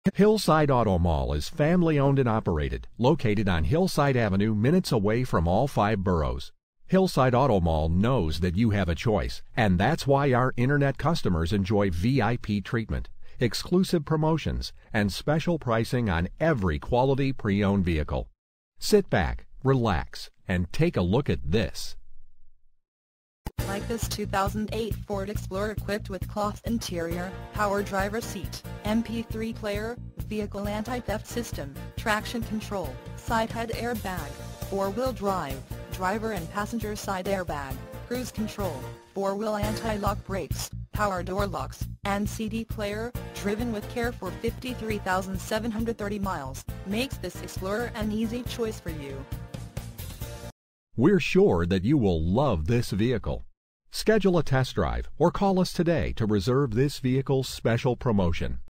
Hillside Auto Mall is family-owned and operated, located on Hillside Avenue, minutes away from all 5 boroughs. Hillside Auto Mall knows that you have a choice, and that's why our internet customers enjoy VIP treatment, exclusive promotions, and special pricing on every quality pre-owned vehicle. Sit back, relax, and take a look at this. Like this 2008 Ford Explorer equipped with cloth interior, power driver seat, MP3 player, vehicle anti-theft system, traction control, side head airbag, 4-wheel drive, driver and passenger side airbag, cruise control, 4-wheel anti-lock brakes, power door locks, and CD player, driven with care for 53,730 miles, makes this Explorer an easy choice for you. We're sure that you will love this vehicle. Schedule a test drive or call us today to reserve this vehicle's special promotion.